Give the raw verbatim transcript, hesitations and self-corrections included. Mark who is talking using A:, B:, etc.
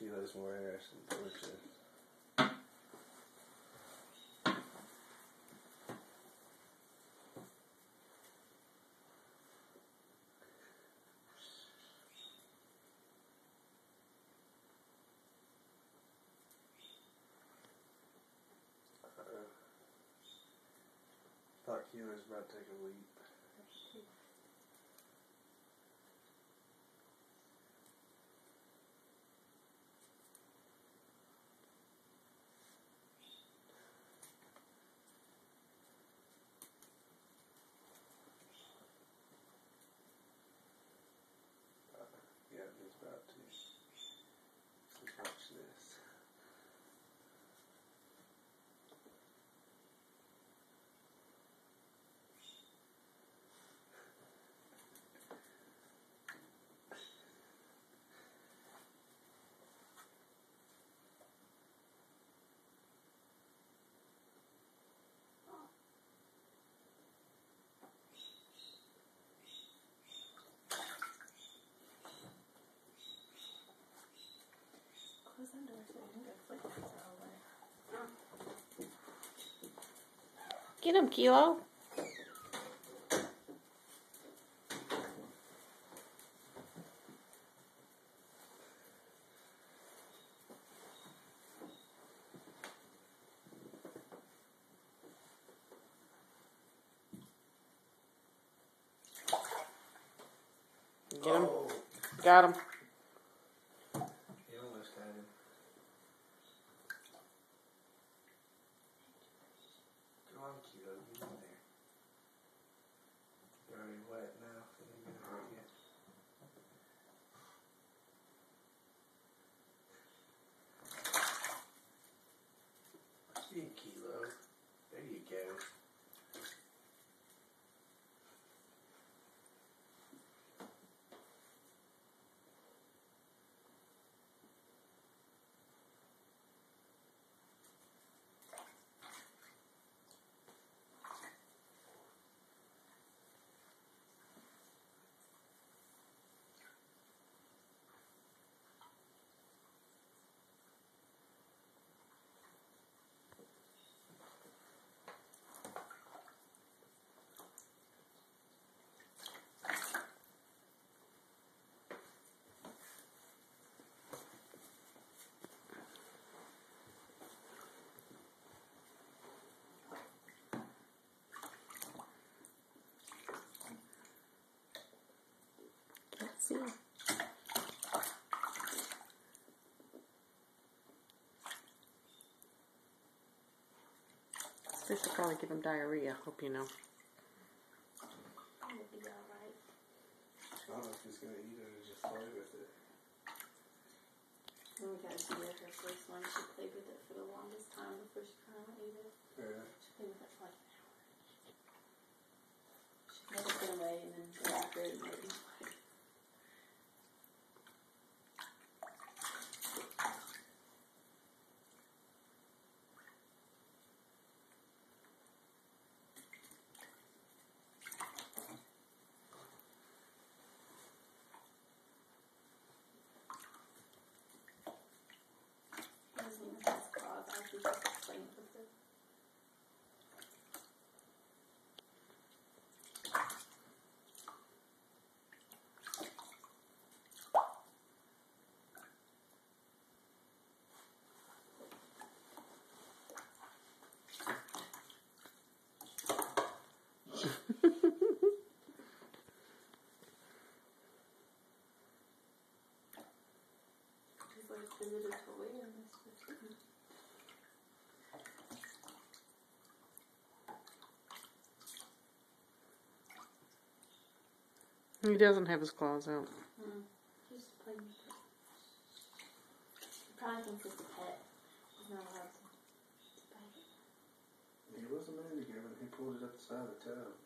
A: kilos more ass than torches. Thought Kilo was about to take a leap. Uh, yeah, just about to. Let's watch this.
B: Get him, Kilo. Get him.
A: Oh.
B: Got him.
A: He almost had him. Come on, Kilo, get in there. You're already wet now. It ain't gonna hurt you. See, Kilo. There you go.
B: Let's see. This will probably give him diarrhea. Hope you know.
C: It'll be alright.
A: I don't know if he's gonna eat it or just play with it.
C: Then we got to do it her first one. She played with it for the longest time before she finally ate it.
A: Yeah.
C: She played with it for like an hour. She let it get away and then go after it and let it eat. Is it a toy or this?
B: He doesn't have his claws out.
C: Mm. He's just playing with it. He probably thinks it's a pet. He's not allowed to, to pet it.
A: He wasn't in to give it. He pulled it up the side of the tub.